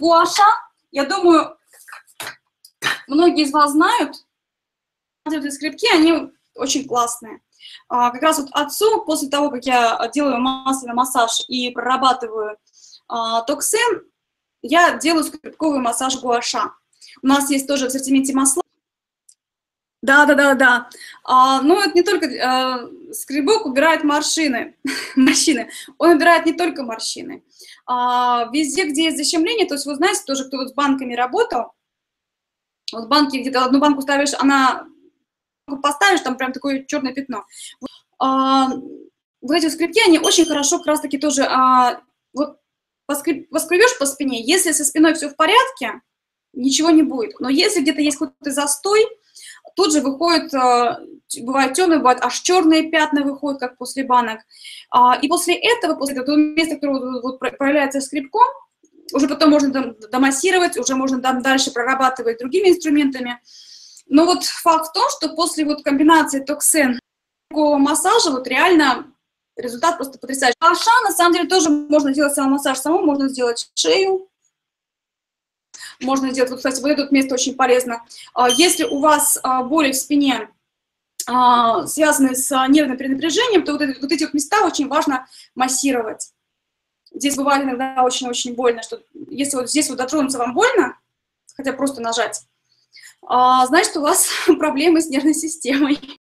гуаша, я думаю, многие из вас знают, эти скребки, они очень классные. Как раз вот отцу, после того, как я делаю масляный массаж и прорабатываю токсин, я делаю скребковый массаж гуаша. У нас есть тоже в ассортименте масла. Да. Но это не только скребок убирает морщины, он убирает не только морщины. Везде, где есть защемление, то есть вы знаете, тоже кто вот с банками работал, вот в банке где-то одну банку ставишь, она поставишь, там прям такое черное пятно. Вот эти скребки, они очень хорошо как раз таки тоже, вот поскребешь по спине, если со спиной все в порядке, ничего не будет. Но если где-то есть какой-то застой, тут же выходит, бывает темные, бывают аж черные пятна выходят, как после банок. И после этого место, которое вот проявляется скребком, уже потом можно домассировать, уже можно там дальше прорабатывать другими инструментами. Но вот факт в том, что после вот комбинации токсин и массажа вот реально результат просто потрясающий. Гуаша, на самом деле, тоже можно делать самомассаж самому, можно сделать шею, можно сделать, вот, кстати, вот это место очень полезно. Если у вас боли в спине, связанные с нервным перенапряжением, то вот эти вот места очень важно массировать. Здесь бывает иногда очень-очень больно, что если вот здесь вот дотронуться вам больно, хотя просто нажать, значит, у вас проблемы с нервной системой.